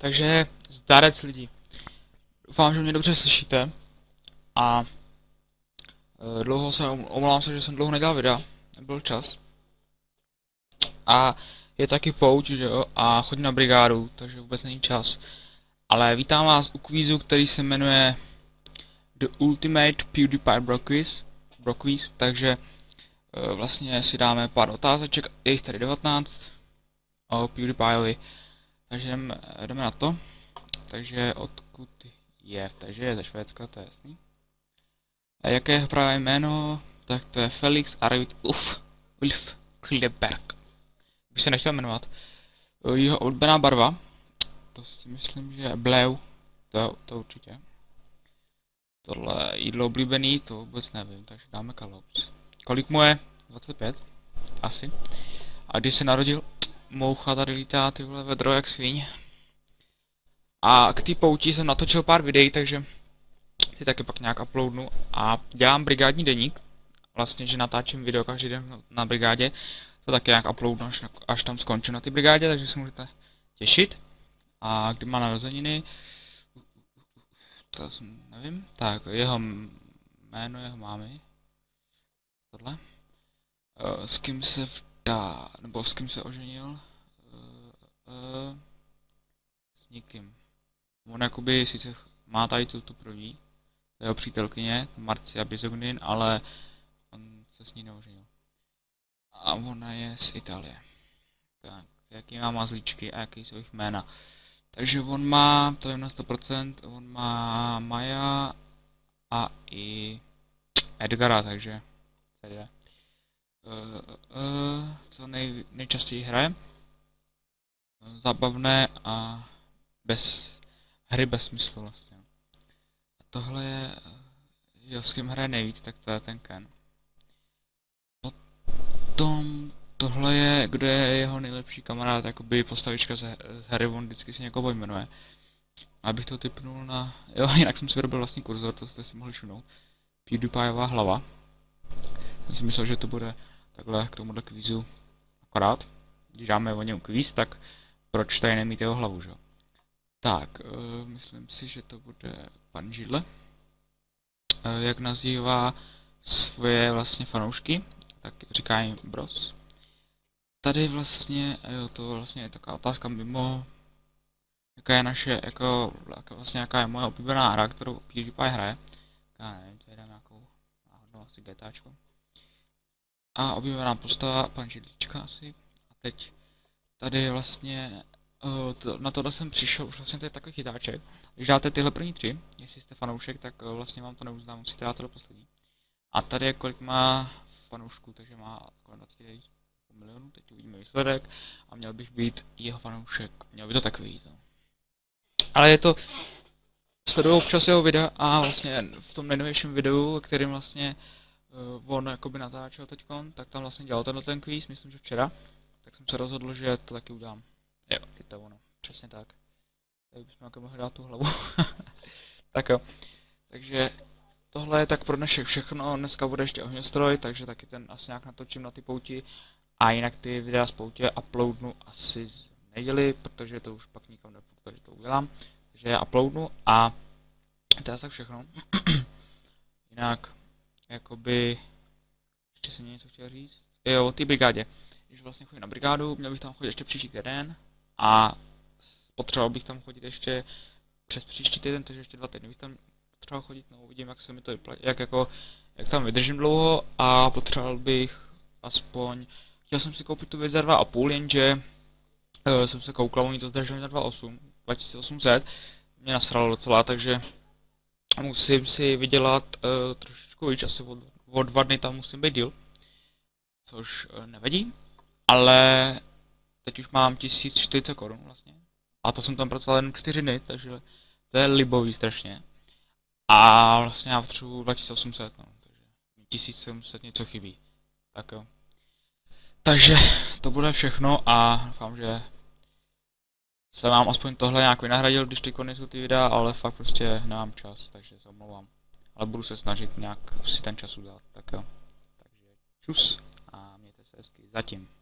Takže zdarec lidi. Doufám, že mě dobře slyšíte. A dlouho se omlouvám se, že jsem dlouho nedělal videa. Nebyl čas. A je taky pouč, že jo, a chodím na brigádu, takže vůbec není čas. Ale vítám vás u kvízu, který se jmenuje The Ultimate PewDiePie Bro Quiz, takže vlastně si dáme pár otázeček, je jich tady 19 o PewDiePieovi, takže jdeme na to. Takže odkud je, takže je ze Švédska, to je jasný. A jaké je pravé jméno, tak to je Felix Arvid Ulf Kleberg. Bych se nechtěl jmenovat. Jeho oblíbená barva, to si myslím, že je bleu, to určitě. Tohle jídlo oblíbený, to vůbec nevím, takže dáme Kalops. Kolik mu je? 25? Asi. A když se narodil, moucha tady lítá, ty vole, vedro jak svíň. A k té pouti jsem natočil pár videí, takže ty taky pak nějak uploadnu. A dělám brigádní deník. Vlastně, že natáčím video každý den na brigádě. To taky nějak uploadnu, až tam skončím na té brigádě, takže se můžete těšit. A kdy má narozeniny, to jsem, nevím, tak jeho jméno jeho mámy, tohle, s kým se vdá, nebo s kým se oženil, s nikým. On jakoby sice má tady tu první, to jeho přítelkyně, Marcia Bizognin, ale on se s ní neoženil. A ona je z Itálie. Tak, jaký má mazlíčky a jaký jsou jejich jména. Takže on má, to je na 100%, on má Maja a i Edgara, takže tady je. Co nejčastěji hraje? Zábavné a hry bez smyslu vlastně. A tohle je, jo, s kým hraje nejvíc, tak to je ten Ken. Potom tohle je, kdo je jeho nejlepší kamarád, jakoby postavička z hry, on vždycky si někoho jmenuje. Abych to typnul na, jo, jinak jsem si vyrobil vlastní kurzor, to jste si mohli všimnout. PewDiePieova hlava. Jsem si myslel, že to bude takhle k tomuhle kvízu akorát. Když dáme o něm kvíz, tak proč tady nemít jeho hlavu, že? Tak, myslím si, že to bude pan Židle. Jak nazývá svoje vlastně fanoušky, tak říká jim Bros. Tady vlastně, jo, to vlastně je taková otázka mimo, jaká je naše, jako vlastně jaká je moje oblíbená hra, kterou PewDiePie hraje. Já nevím, tady dám nějakou náhodnou asi GTAčko. A oblíbená postava, pan Židlička asi. A teď tady vlastně, na tohle jsem přišel, už vlastně to je takový chytáček. Když dáte tyhle první tři, jestli jste fanoušek, tak vlastně vám to neuznám, musíte dát tohle poslední. A tady je kolik má fanoušků, takže má kolem 20 milionů, teď uvidíme výsledek a měl bych být jeho fanoušek, měl by to tak vyjít. No. Ale je to, sleduju občas jeho videa a vlastně v tom nejnovějším videu, kterým vlastně on jakoby natáčel teďkon, tak tam vlastně dělal ten kvíz, myslím, že včera, tak jsem se rozhodl, že to taky udělám. Jo, je to ono, přesně tak. Tady bychom jako mohli dát tu hlavu. Tak jo, takže tohle je tak pro dnešek všechno, dneska bude ještě ohňostroj, takže taky ten asi nějak natočím na ty pouti. A jinak ty videa z poutě uploadnu asi z neděli, protože to už pak nikam nepůjdu, takže to udělám. Takže já uploadnu a to je tak všechno. Jinak, jakoby, ještě jsem něco chtěl říct. Jo, o té brigádě. Když vlastně chodím na brigádu, měl bych tam chodit ještě příští týden a potřeboval bych tam chodit ještě přes příští týden, takže ještě 2 týdny bych tam potřeboval chodit, no uvidím, jak se mi to vyplatí, jak tam vydržím dlouho a potřeboval bych aspoň, chtěl jsem si koupit tu věc za 2,5, jenže jsem se koukal, oni to zdrželi na 2800, mě nasralo docela, takže musím si vydělat trošičku víc, asi o 2 dny tam musím být díl, což nevadí, ale teď už mám 1040 korun vlastně a to jsem tam pracoval jen 4 dny, takže to je libový strašně. A vlastně já potřebuji 2800, no, takže 1700 něco chybí. Tak jo. Takže to bude všechno a doufám, že se vám aspoň tohle nějak vynahradil, když ty nejsou ty videa, ale fakt prostě nemám čas, takže se omlouvám. Ale budu se snažit nějak si ten čas udělat, tak jo. Takže čus a mějte se hezky zatím.